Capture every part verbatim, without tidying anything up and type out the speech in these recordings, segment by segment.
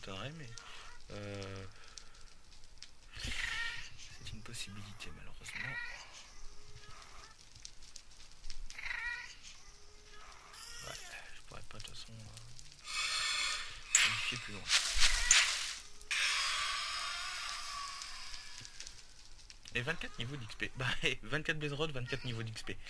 m'étonnerait, mais euh, c'est une possibilité malheureusement. Ouais, je pourrais pas de toute façon euh, modifier plus loin. Et vingt-quatre niveaux d'X P. Bah, vingt-quatre Blaze Rod, vingt-quatre niveaux d'X P.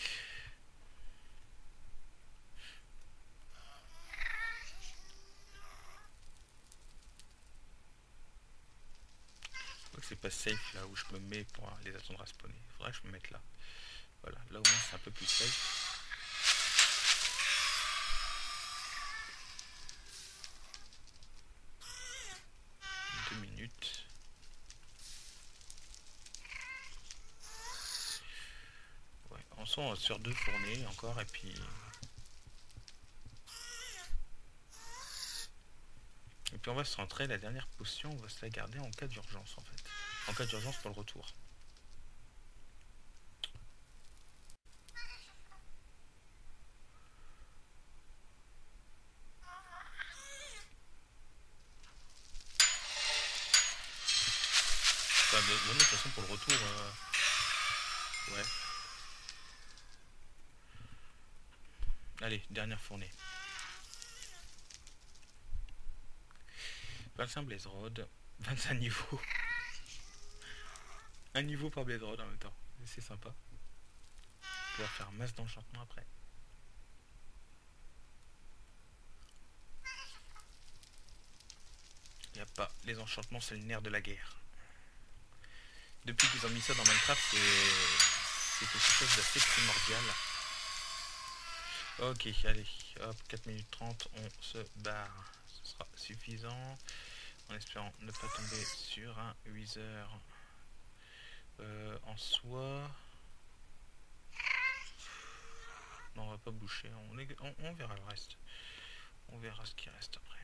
Je crois que c'est pas safe là où je me mets pour les attendre à spawner. Faudrait que je me mette là. Voilà, là au moins c'est un peu plus safe. Deux minutes. Ouais, on sent sur deux fournées encore et puis... Et puis on va se rentrer, la dernière potion, on va se la garder en cas d'urgence en fait. En cas d'urgence pour le retour. Enfin, de, de toute façon pour le retour... Euh... Ouais. Allez, dernière fournée. vingt-cinq Blaze Rod, vingt-cinq niveaux. Un niveau par Blaze Rod en même temps. C'est sympa. On va pouvoir faire masse d'enchantement après. Y a pas. Les enchantements, c'est le nerf de la guerre. Depuis qu'ils ont mis ça dans Minecraft, c'est quelque chose d'assez primordial. Ok, allez. Hop, quatre minutes trente, on se barre. Ce sera suffisant. En espérant ne pas tomber sur un Wither euh, en soi. Non, on va pas boucher. On, est, on, on verra le reste. On verra ce qui reste après.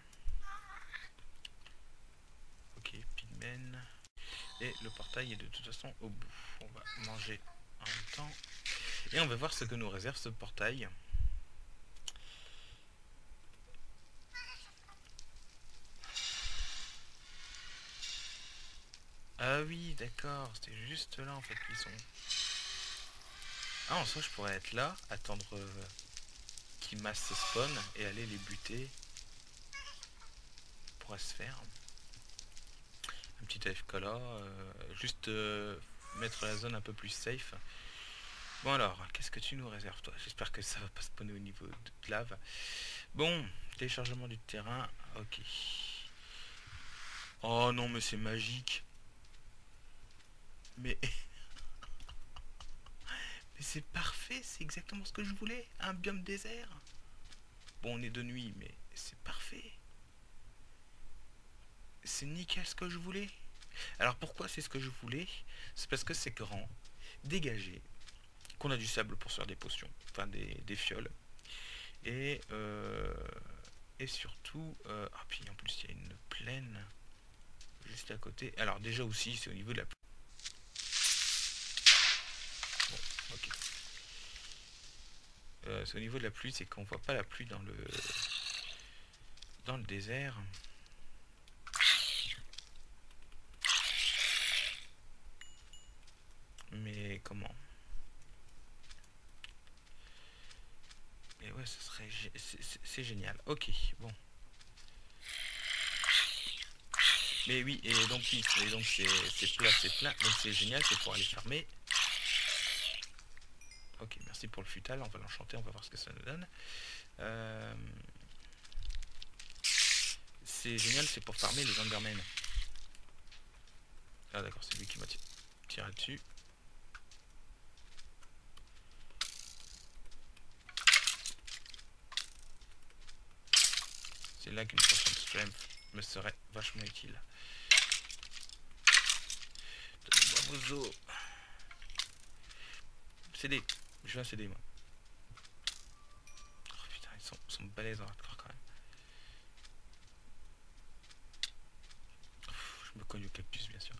Ok, pigmen. Et le portail est de toute façon au bout. On va manger en même temps. Et on va voir ce que nous réserve ce portail. Ah oui, d'accord. C'était juste là en fait qu'ils sont. Ah, en soi, je pourrais être là, attendre euh, qu'ils massent ce spawn et aller les buter. Ça pourrait se faire. Un petit A F K là. Euh, juste euh, mettre la zone un peu plus safe. Bon alors, qu'est-ce que tu nous réserves toi? J'espère que ça va pas spawner au niveau de lave. Bon, téléchargement du terrain. Ok. Oh non, mais c'est magique. Mais... mais c'est parfait, c'est exactement ce que je voulais. Un biome désert. Bon, on est de nuit, mais c'est parfait. C'est nickel ce que je voulais. Alors pourquoi c'est ce que je voulais? C'est parce que c'est grand, dégagé, qu'on a du sable pour se faire des potions, enfin des, des fioles. Et, euh, et surtout... Euh, ah, puis en plus il y a une plaine juste à côté. Alors déjà aussi c'est au niveau de la... Bon, ok. Euh, c'est au niveau de la pluie, c'est qu'on voit pas la pluie dans le... dans le désert. Mais comment? Et ouais, ce serait... c'est génial. Ok, bon. Mais oui, et donc oui, et donc c'est plat, c'est plein, donc c'est génial, c'est pour aller farmer. Ok, merci pour le futal, on va l'enchanter, on va voir ce que ça nous donne. Euh... C'est génial, c'est pour farmer les Endermen. Ah d'accord, c'est lui qui m'a tiré dessus. C'est là qu'une potion de strength me serait vachement utile. Donnez-moi vos os. C D. Je veux un C D moi. Oh putain, ils sont, ils sont balèzes en hardcore quand même. Ouf, je me cogne au cactus bien sûr.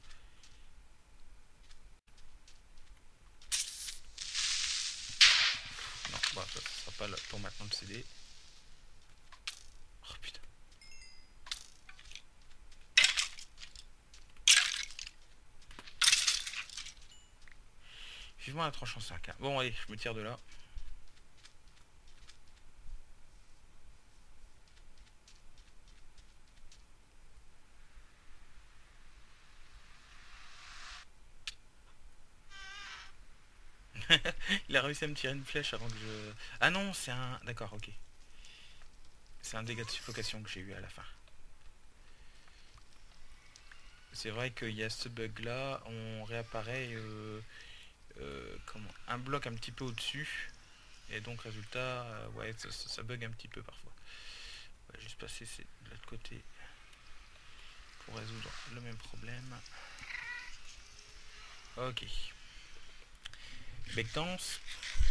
Non, bon, ça ne sera pas pour maintenant le C D. Oh putain. Vivement la tranche en cinq. Hein. Bon, allez, je me tire de là. Il a réussi à me tirer une flèche avant que je... Ah non, c'est un... D'accord, ok. C'est un dégât de suffocation que j'ai eu à la fin. C'est vrai qu'il y a ce bug là, on réapparaît euh, euh, comment, un bloc un petit peu au-dessus. Et donc résultat, euh, ouais, ça, ça bug un petit peu parfois. On va juste passer de l'autre côté pour résoudre le même problème. Ok. Bectance.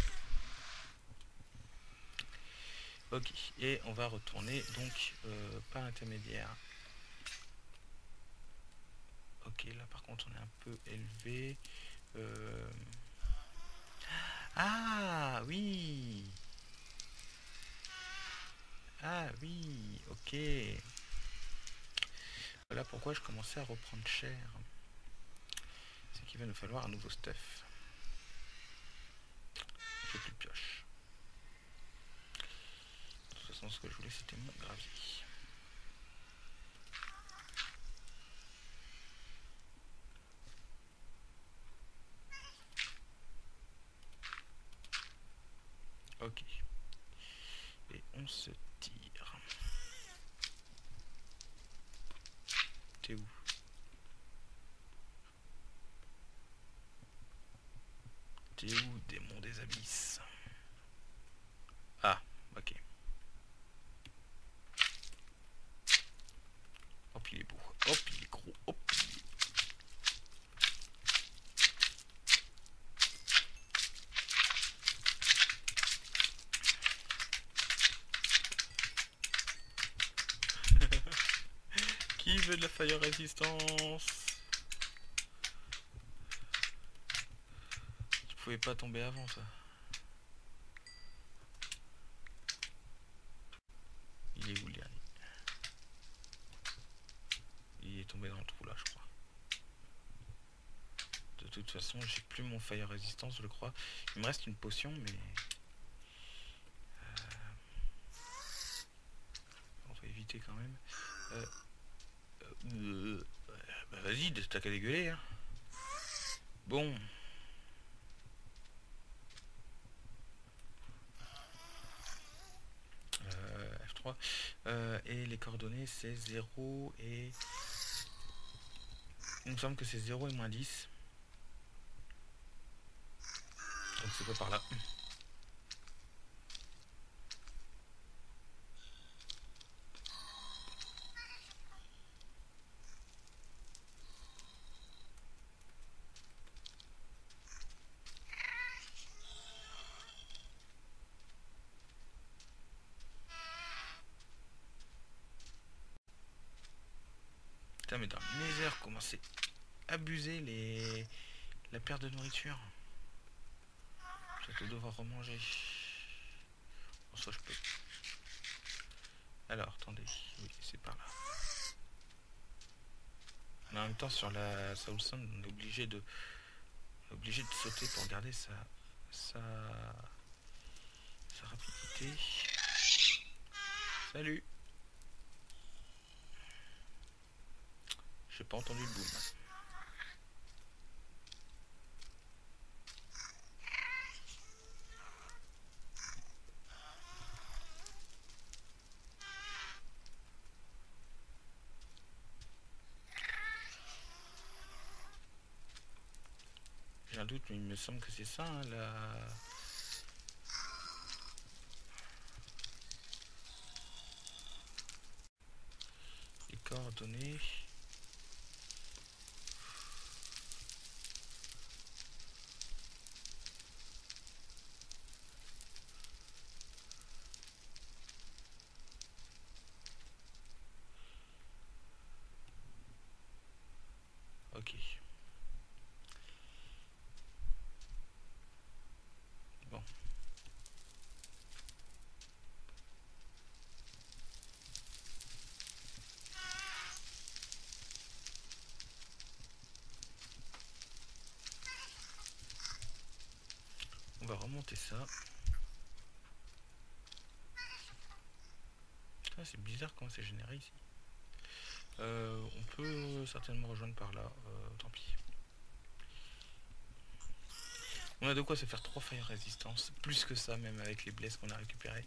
Ok. Et on va retourner donc euh, par l'intermédiaire. Ok, là par contre on est un peu élevé. Euh... Ah oui. Ah oui, ok. Voilà pourquoi je commençais à reprendre cher. C'est qu'il va nous falloir un nouveau stuff. J'ai plus de pioche. De toute façon, ce que je voulais, c'était mon gravier. Ok. Et on se tire. T'es où? T'es où, démon des abysses? Ah, ok. Hop, il est beau. Hop, il est gros. Hop. Qui veut de la fire résistance? Tu pouvais pas tomber avant, ça. Il est où, le dernier? Il est tombé dans le trou, là, je crois. De toute façon, j'ai plus mon fire résistance, je le crois. Il me reste une potion, mais... Euh... On va éviter quand même. Euh... Euh... Bah vas-y, t'as qu'à dégueuler, hein. Bon. Euh, F trois. Euh, et les coordonnées, c'est zéro et... Il me semble que c'est zéro et moins dix. Donc c'est pas par là. Putain, mais dans la misère, comment c'est abusé les... la perte de nourriture. Je vais devoir remanger. Bon, ça je peux. Alors, attendez. Oui, c'est par là. Mais en même temps, sur la Soul Sand, on est obligé de... On est obligé de sauter pour garder sa... sa... sa rapidité. Salut. J'ai pas entendu le boom. J'ai un doute, mais il me semble que c'est ça, hein, la... les coordonnées. Ok. Bon. va remonter ça. Ah, c'est bizarre comment c'est généré ici. Euh, on peut certainement rejoindre par là, euh, tant pis. On a de quoi se faire trois fire résistance, plus que ça même avec les blesses qu'on a récupérées.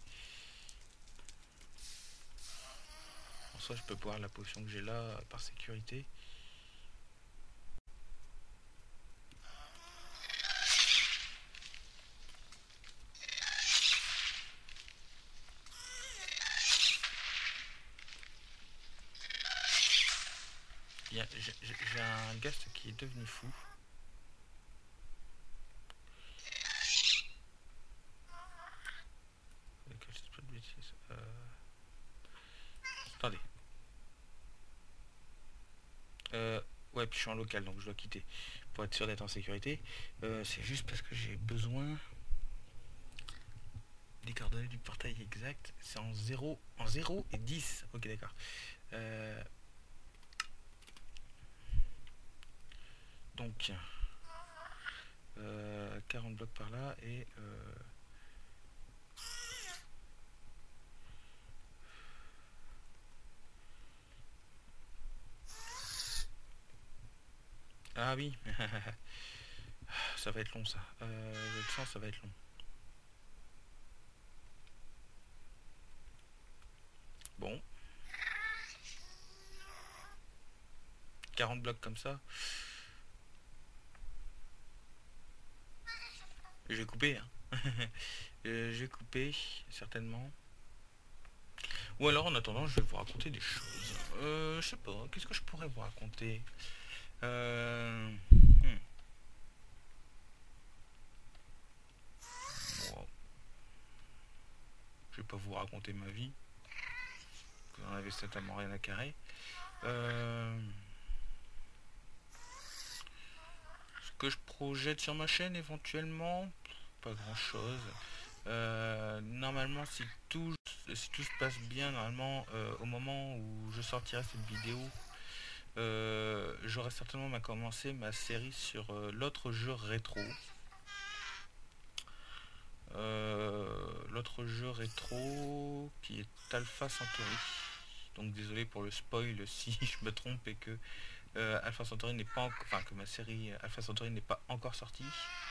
En soi je peux boire la potion que j'ai là par sécurité. J'ai un Ghast qui est devenu fou. Euh... Attendez. Euh, ouais, puis je suis en local, donc je dois quitter pour être sûr d'être en sécurité. Euh, c'est juste parce que j'ai besoin des coordonnées du portail exact. C'est en zéro, en zéro et dix. Ok, d'accord. Euh... Donc, euh, quarante blocs par là et... Euh... Ah oui. Ça va être long ça. Euh, le sens, ça va être long. Bon. quarante blocs comme ça. Je vais couper. Hein. Je vais couper, certainement. Ou alors, en attendant, je vais vous raconter des choses. Euh, je sais pas. Qu'est-ce que je pourrais vous raconter euh... hmm. Wow. Je vais pas vous raconter ma vie. Vous en avez certainement rien à carrer. Euh... Ce que je projette sur ma chaîne, éventuellement, pas grand chose. Euh, normalement, si tout, si tout se passe bien, normalement, euh, au moment où je sortirai cette vidéo, euh, j'aurai certainement commencé ma série sur euh, l'autre jeu rétro. Euh, l'autre jeu rétro qui est Alpha Centauri. Donc désolé pour le spoil si je me trompe et que euh, Alpha Centauri n'est pas, enfin que ma série Alpha Centauri n'est pas encore sortie.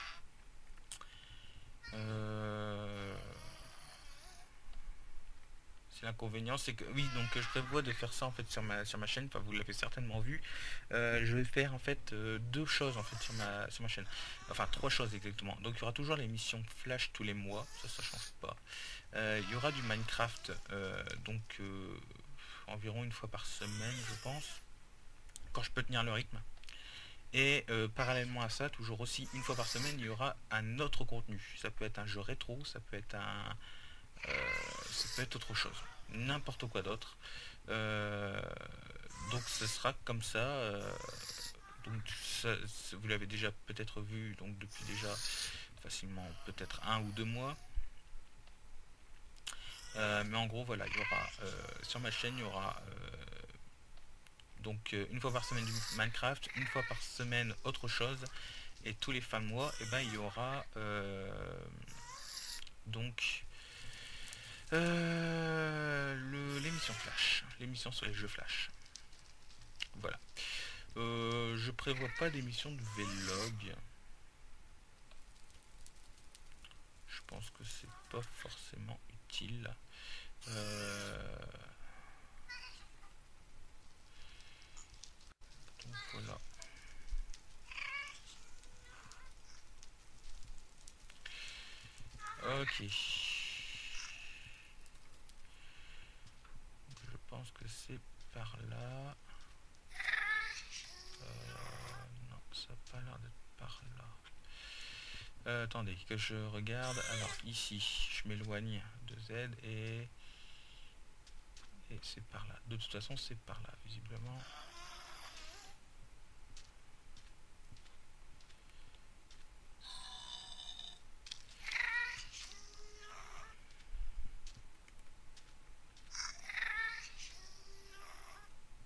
Euh... C'est l'inconvénient, c'est que oui, donc je prévois de faire ça en fait sur ma sur ma chaîne. Enfin, vous l'avez certainement vu. Euh, je vais faire en fait euh, deux choses en fait sur ma sur ma chaîne. Enfin, trois choses exactement. Donc il y aura toujours les missions flash tous les mois, ça ça change pas. Euh, il y aura du Minecraft, euh, donc euh, environ une fois par semaine, je pense, quand je peux tenir le rythme. Et euh, parallèlement à ça, toujours aussi une fois par semaine, il y aura un autre contenu. Ça peut être un jeu rétro, ça peut être un Euh, ça peut être autre chose, n'importe quoi d'autre. Euh, donc ce sera comme ça. Euh, donc ça, vous l'avez déjà peut-être vu donc depuis déjà facilement peut-être un ou deux mois. Euh, mais en gros voilà, il y aura euh, sur ma chaîne il y aura euh, donc euh, une fois par semaine du Minecraft, une fois par semaine autre chose, et tous les fins de mois et eh ben il y aura euh, donc Euh, l'émission Flash, l'émission sur les jeux Flash. Voilà. Euh, je prévois pas d'émission de vlog. Je pense que c'est pas forcément utile. Euh... Donc voilà. Ok. Je pense que c'est par là. Euh, non, ça n'a pas l'air d'être par là. Euh, attendez, que je regarde. Alors ici, je m'éloigne de Z et... Et c'est par là. De toute façon, c'est par là, visiblement.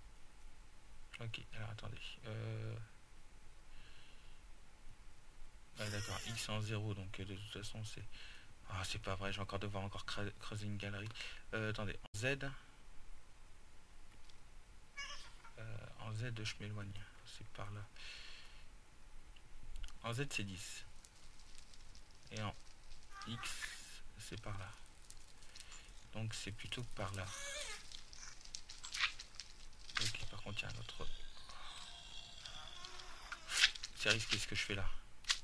Ok, alors attendez. Euh... Ah, d'accord, X en zéro, donc euh, de toute façon c'est... Ah, c'est pas vrai, je vais encore devoir encore creuser une galerie. Euh, attendez, en Z... Euh, en Z, je m'éloigne. C'est par là. En Z, c'est dix. Et en X, c'est par là. Donc c'est plutôt par là. Ok, par contre, il y a un autre... C'est risqué ce que je fais là.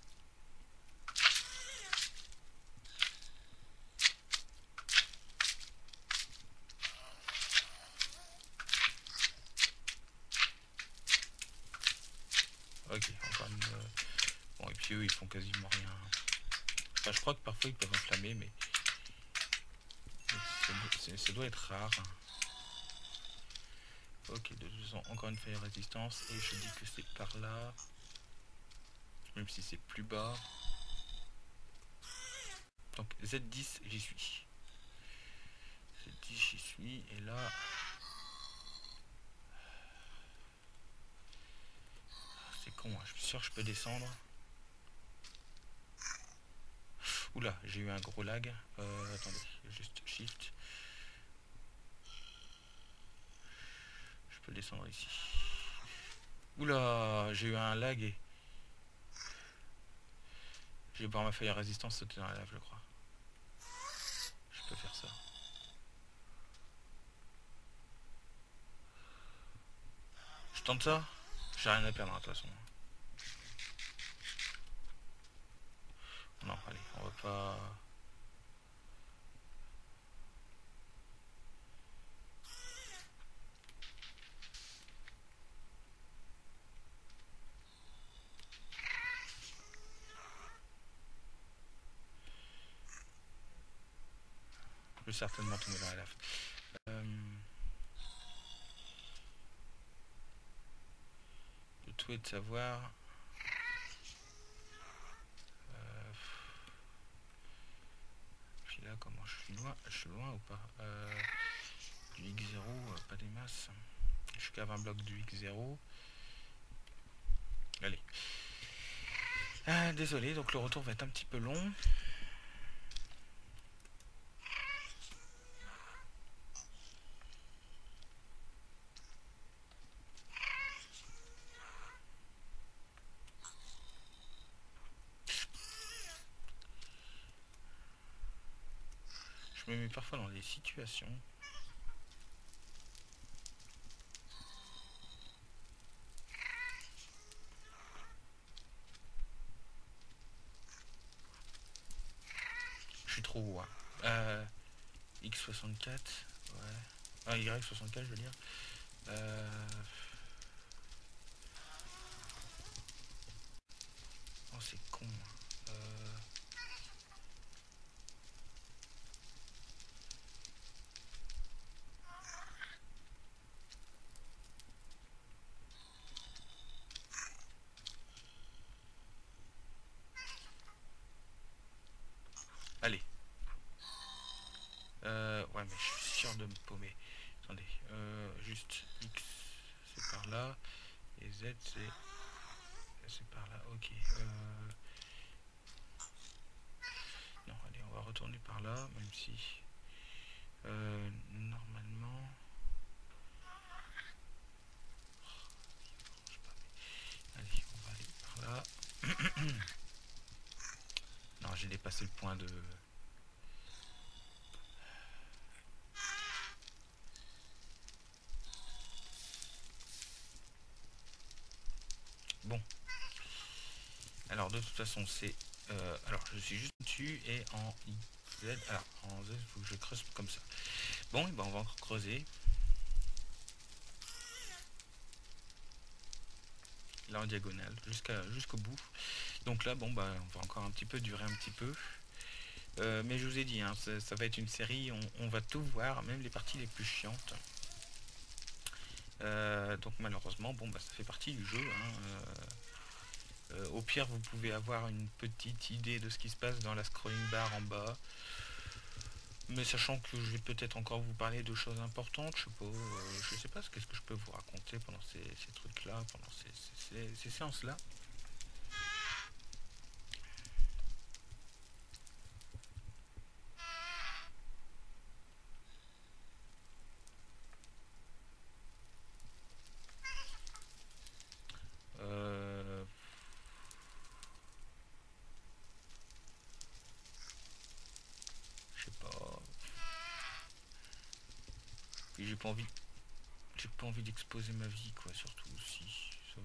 Ok, encore une... euh, Bon, et puis eux, ils font quasiment rien. Enfin, je crois que parfois, ils peuvent enflammer, mais... mais ça doit être rare. Ok, de toute façon, encore une fire résistance. Et je dis que c'est par là. Même si c'est plus bas. Donc Z dix, j'y suis. Z dix, j'y suis. Et là... C'est con, hein. Je suis sûr que je peux descendre. Oula, j'ai eu un gros lag. Euh, attendez, juste shift. Je peux descendre ici. Oula, j'ai eu un lag et... Je vais voir ma feuille à résistance sauter dans la lave, je crois. Je peux faire ça. Je tente ça. J'ai rien à perdre, de toute façon. Non, allez, on va pas... Je vais certainement tomber dans la lave. Euh... Le tout est de savoir... Euh... Puis là, comment je suis loin? Je suis loin ou pas? euh... Du X zéro, pas des masses. Je suis qu'à vingt blocs du X zéro. Allez. Ah, désolé, donc le retour va être un petit peu long. Je me mets parfois dans des situations. Je suis trop haut. Hein. Euh, X soixante-quatre. Ouais. Ah, Y soixante-quatre, je veux dire. Euh... Oh, c'est con. Euh... Allez. Euh... Ouais, mais je suis sûr de me paumer. Attendez. Euh... Juste X, c'est par là. Et Z, c'est... C'est par là. Ok. Euh... Non, allez, on va retourner par là, même si... Euh... Normalement... Allez, on va aller par là. Non, j'ai dépassé le point de... Bon. Alors, de toute façon, c'est... Euh, alors, je suis juste dessus et en Z... Alors, en Z, il faut que je creuse comme ça. Bon, et ben on va encore creuser. Là, en diagonale, jusqu'à jusqu'au bout. Donc là, bon, bah, on va encore un petit peu durer un petit peu. Euh, mais je vous ai dit, hein, ça, ça va être une série, on, on va tout voir, même les parties les plus chiantes. Euh, donc malheureusement, bon, bah, ça fait partie du jeu. Hein, euh, euh, au pire, vous pouvez avoir une petite idée de ce qui se passe dans la scrolling bar en bas. Mais sachant que je vais peut-être encore vous parler de choses importantes, je sais pas, euh, je sais pas ce qu'est-ce que je peux vous raconter pendant ces, ces trucs-là, pendant ces, ces, ces, ces séances-là. pas envie. J'ai pas envie d'exposer ma vie, quoi, surtout si. Ça...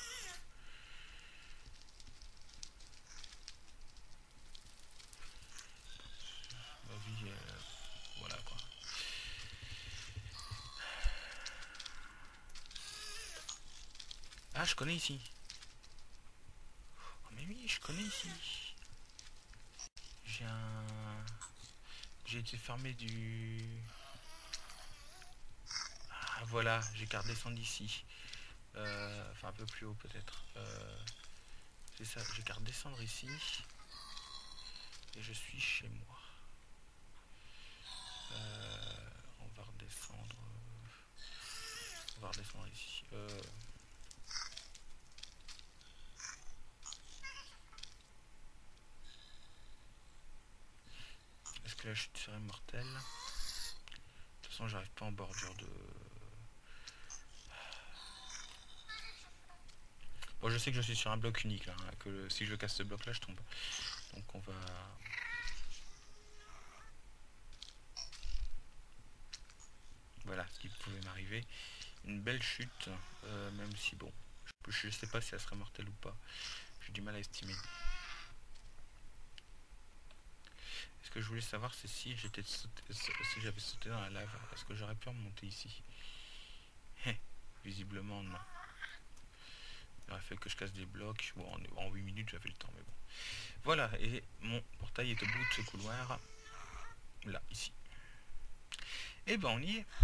Ma vie, euh... voilà quoi. Ah, je connais ici. Oh, mais oui, je connais ici. J'ai un. J'ai été fermé du. Ah, voilà, j'ai qu'à redescendre ici. Euh, enfin, un peu plus haut peut-être. Euh, c'est ça, j'ai qu'à redescendre ici. Et je suis chez moi. Euh, on va redescendre. On va redescendre ici. Euh, Est-ce que la chute serait mortelle? De toute façon, j'arrive pas en bordure de. Bon, je sais que je suis sur un bloc unique là, hein, que le- si je casse ce bloc là, je tombe. Donc on va. Voilà ce qui pouvait m'arriver. Une belle chute, euh, même si bon, je, je sais pas si elle serait mortelle ou pas. J'ai du mal à estimer. Ce que je voulais savoir, c'est si j'étais sauté, si j'avais sauté dans la lave, est-ce que j'aurais pu remonter ici? Visiblement non. Il aurait fallu que je casse des blocs. Bon, en huit minutes j'avais le temps, mais bon. Voilà, et mon portail est au bout de ce couloir. Là, ici. Et ben on y est.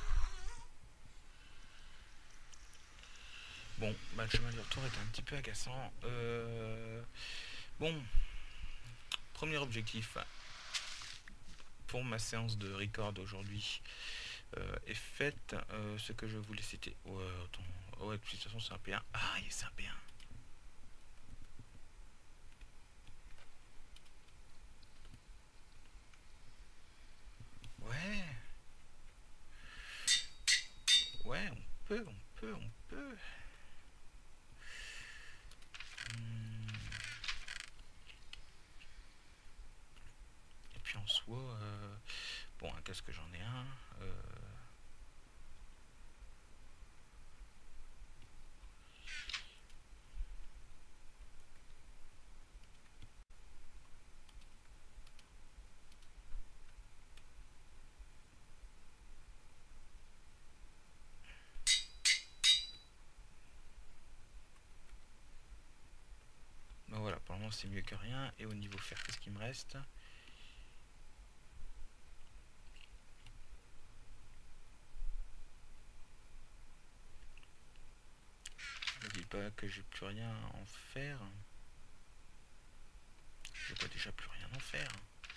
Bon, bah, le chemin du retour est un petit peu agaçant. Euh... Bon, premier objectif pour ma séance de record aujourd'hui euh, est faite. Euh, ce que je voulais c'était... Ouais, attends. Ouais, de toute façon c'est un P un. Ah, c'est un P un. Ouais. Ouais, on peut, on peut, on peut. Hmm. Et puis en soi... Euh... Bon, un casque j'en ai un. Euh... Ben voilà, pour le moment c'est mieux que rien. Et au niveau fer, qu'est-ce qu'il me reste? Ne dis pas que j'ai plus rien à en faire. Je dois déjà plus rien en faire.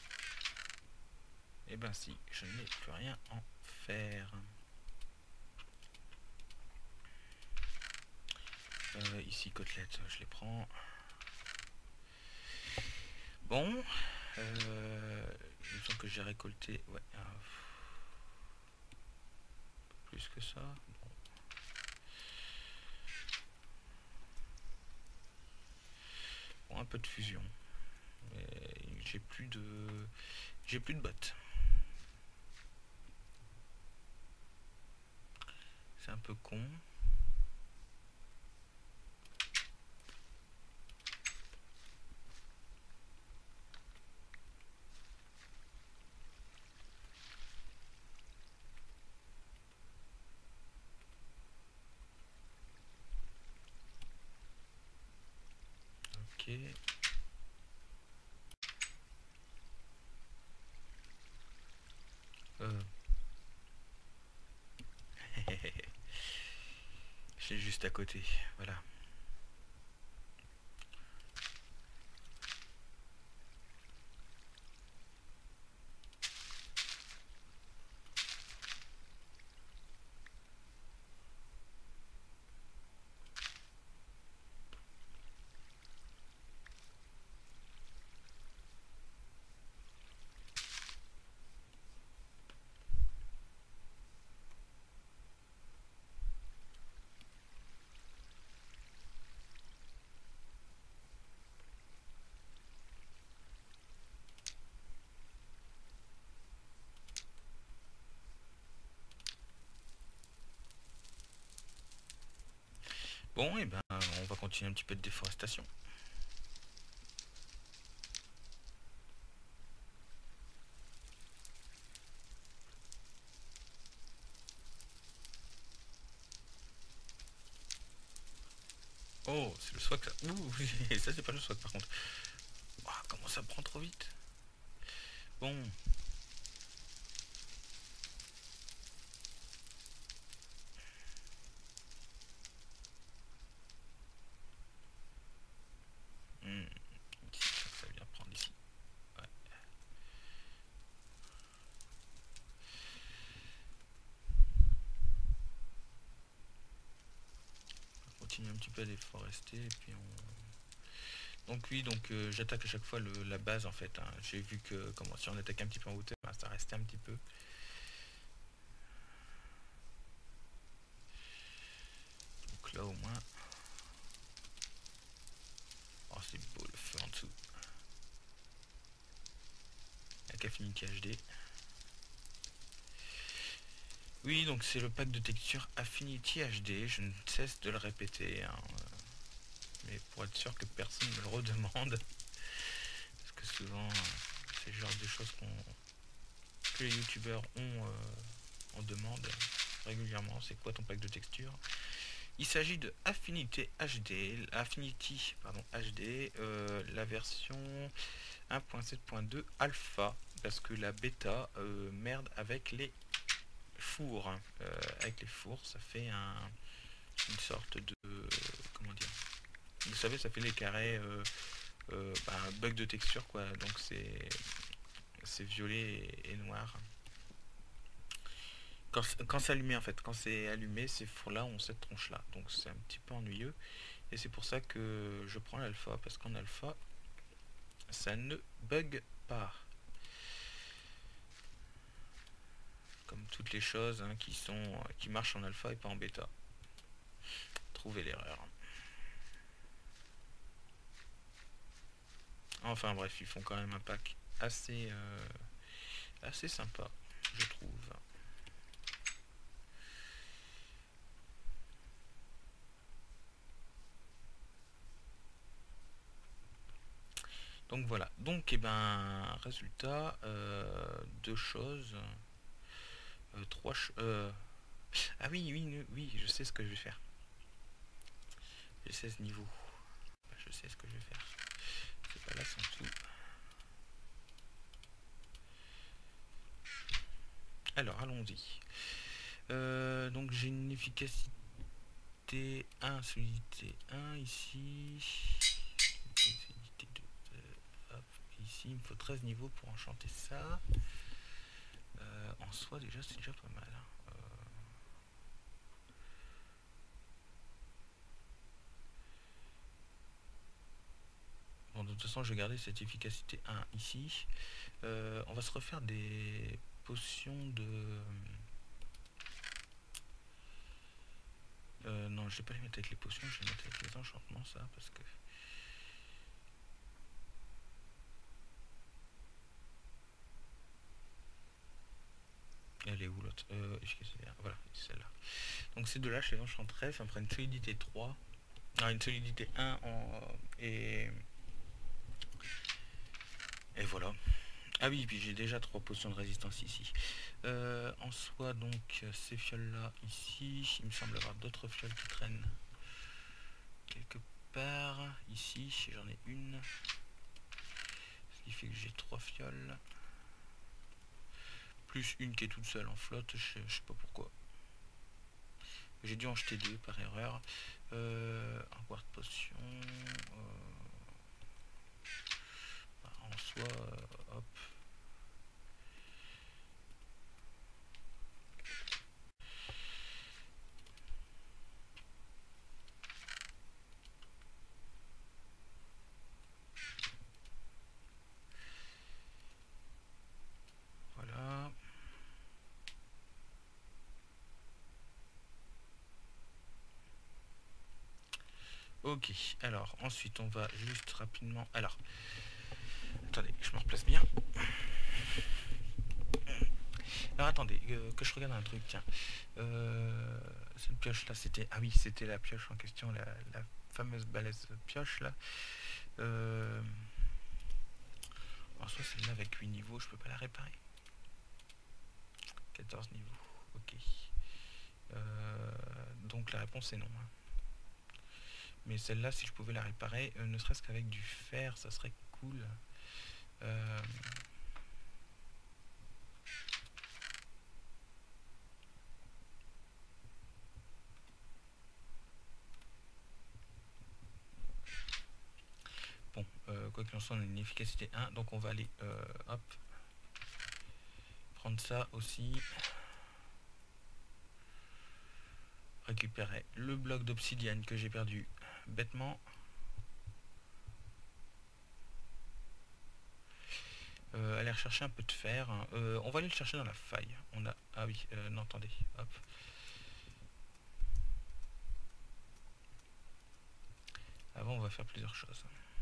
Et ben si, je n'ai plus rien en faire. Euh, ici, côtelettes, je les prends. Bon. Euh, il me semble que j'ai récolté... Ouais. Euh, plus que ça. Bon. Bon, un peu de fusion. J'ai plus de... J'ai plus de bottes. C'est un peu con. Ok. Euh. J'ai juste à côté. Voilà. Bon, et ben on va continuer un petit peu de déforestation. Oh, c'est le swag ça. Ouh, ça c'est pas le swag par contre. Oh, comment ça prend trop vite. Bon. Hmm. Ça vient prendre ici. Ouais. On continue un petit peu à déforester et puis on... Donc oui, donc euh, j'attaque à chaque fois le, la base en fait. Hein. J'ai vu que comment, si on attaque un petit peu en hauteur, ben, ça restait un petit peu. Donc là au moins... Oh c'est beau le feu en dessous. Avec Affinity H D. Oui, donc c'est le pack de texture Affinity H D, je ne cesse de le répéter. Hein. Mais pour être sûr que personne ne me le redemande. Parce que souvent, c'est le genre de choses qu'on que les youtubeurs ont euh, en demande régulièrement. C'est quoi ton pack de texture? Il s'agit de Affinity H D, Affinity pardon, H D, euh, la version un point sept point deux alpha, parce que la bêta euh, merde avec les fours. Hein. Euh, avec les fours, ça fait un, une sorte de... Euh, comment dire? Vous savez, ça fait les carrés... Euh, euh, bah, bug de texture, quoi. Donc c'est... C'est violet et, et noir. Quand, quand c'est allumé en fait, quand c'est allumé, ces fours là ont cette tronche là, donc c'est un petit peu ennuyeux. Et c'est pour ça que je prends l'alpha, parce qu'en alpha, ça ne bug pas. Comme toutes les choses hein, qui sont qui marchent en alpha et pas en bêta. Trouvez l'erreur. Enfin bref, ils font quand même un pack assez, euh, assez sympa, je trouve. Donc voilà, donc et eh ben résultat, euh, deux choses, euh, trois ch euh, ah oui, oui, oui, je sais ce que je vais faire. J'ai seize niveaux. Je sais ce que je vais faire. C'est pas là sans tout. Alors, allons-y. Euh, donc, j'ai une efficacité un, solidité un ici. Solidité deux. Hop, ici, il me faut treize niveaux pour enchanter ça. Euh, en soi, déjà, c'est déjà pas mal. Hein. Bon, de toute façon, je vais garder cette efficacité un ici. Euh, on va se refaire des potions de... Euh, non, je vais pas les mettre avec les potions, je vais les mettre avec les enchantements, ça, parce que... Elle est où l'autre euh, Voilà, celle-là. Donc ces deux-là, je les enchanterai, ça me fera une solidité trois. Ah, une solidité un en... Et... Et voilà. Ah oui, puis j'ai déjà trois potions de résistance ici. Euh, en soi, donc, ces fioles-là, ici, il me semble avoir d'autres fioles qui traînent quelque part. Ici, j'en ai une. Ce qui fait que j'ai trois fioles. Plus une qui est toute seule en flotte, je, je sais pas pourquoi. J'ai dû en jeter deux par erreur. Euh, un quart de potion. Euh, en soi, euh, hop. Voilà. Ok, alors ensuite on va juste rapidement... Alors, attendez, je me replace bien. Alors attendez, euh, que je regarde un truc, tiens. Euh, cette pioche là, c'était... Ah oui, c'était la pioche en question, la, la fameuse balèze pioche là. Euh... En soit celle-là avec huit niveaux, je peux pas la réparer. quatorze niveaux, ok. Euh, donc la réponse est non. Mais celle-là, si je pouvais la réparer, euh, ne serait-ce qu'avec du fer, ça serait cool. Euh... Bon, euh, quoi qu'il en soit, on a une efficacité un, donc on va aller, euh, hop, prendre ça aussi. Récupérer le bloc d'obsidienne que j'ai perdu bêtement. Euh, aller rechercher un peu de fer. Hein. Euh, on va aller le chercher dans la faille. On a... Ah oui, euh, non, attendez. Hop. Avant, on va faire plusieurs choses.